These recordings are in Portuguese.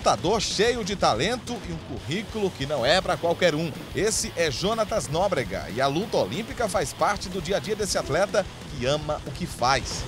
lutador cheio de talento e um currículo que não é para qualquer um. Esse é Jonatas Nóbrega e a luta olímpica faz parte do dia a dia desse atleta que ama o que faz.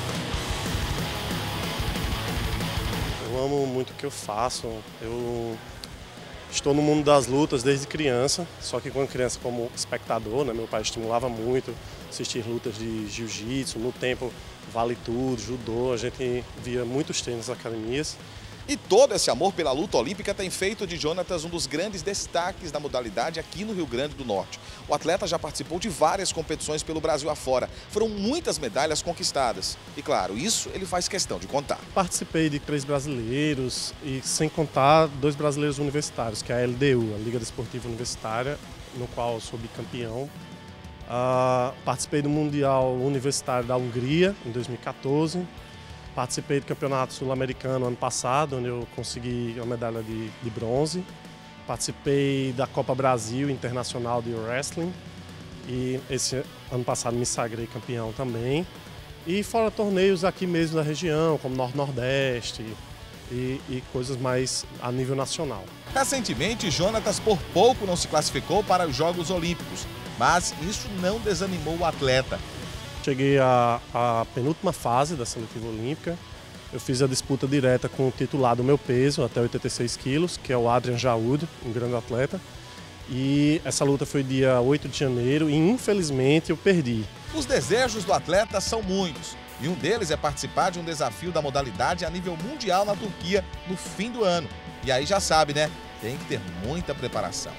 Eu amo muito o que eu faço. Eu estou no mundo das lutas desde criança, só que quando criança como espectador, né, meu pai estimulava muito assistir lutas de jiu-jitsu, no tempo vale tudo, judô, a gente via muitos treinos nas academias. E todo esse amor pela luta olímpica tem feito de Jonatas um dos grandes destaques da modalidade aqui no Rio Grande do Norte. O atleta já participou de várias competições pelo Brasil afora. Foram muitas medalhas conquistadas. E claro, isso ele faz questão de contar. Participei de 3 brasileiros e sem contar 2 brasileiros universitários, que é a LDU, a Liga Desportiva Universitária, no qual eu sou bicampeão. Participei do Mundial Universitário da Hungria, em 2014. Participei do Campeonato Sul-Americano ano passado, onde eu consegui uma medalha de bronze. Participei da Copa Brasil Internacional de Wrestling e esse ano passado me sagrei campeão também. E fora torneios aqui mesmo da região, como Norte-Nordeste e coisas mais a nível nacional. Recentemente, Jonatas por pouco não se classificou para os Jogos Olímpicos, mas isso não desanimou o atleta. Cheguei à penúltima fase da seletiva olímpica. Eu fiz a disputa direta com o titular do meu peso, até 86 quilos, que é o Adrian Jaúd, um grande atleta. E essa luta foi dia 8 de janeiro e, infelizmente, eu perdi. Os desejos do atleta são muitos, e um deles é participar de um desafio da modalidade a nível mundial na Turquia no fim do ano. E aí já sabe, né? Tem que ter muita preparação.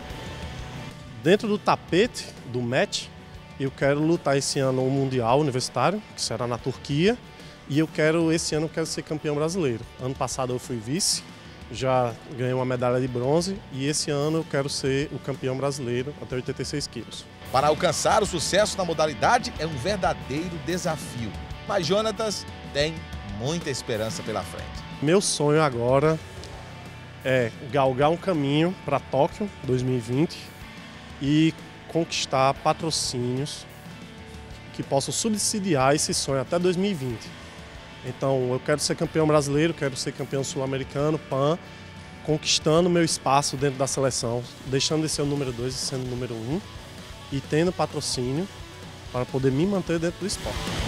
Dentro do tapete do match, eu quero lutar esse ano o Mundial Universitário, que será na Turquia, e esse ano eu quero ser campeão brasileiro. Ano passado eu fui vice, já ganhei uma medalha de bronze, e esse ano eu quero ser o campeão brasileiro até 86 quilos. Para alcançar o sucesso na modalidade é um verdadeiro desafio, mas Jonatas tem muita esperança pela frente. Meu sonho agora é galgar um caminho para Tóquio 2020 e conquistar patrocínios que possam subsidiar esse sonho até 2020. Então eu quero ser campeão brasileiro, quero ser campeão sul-americano, PAN, conquistando meu espaço dentro da seleção, deixando de ser o número 2 e sendo o número 1 e tendo patrocínio para poder me manter dentro do esporte.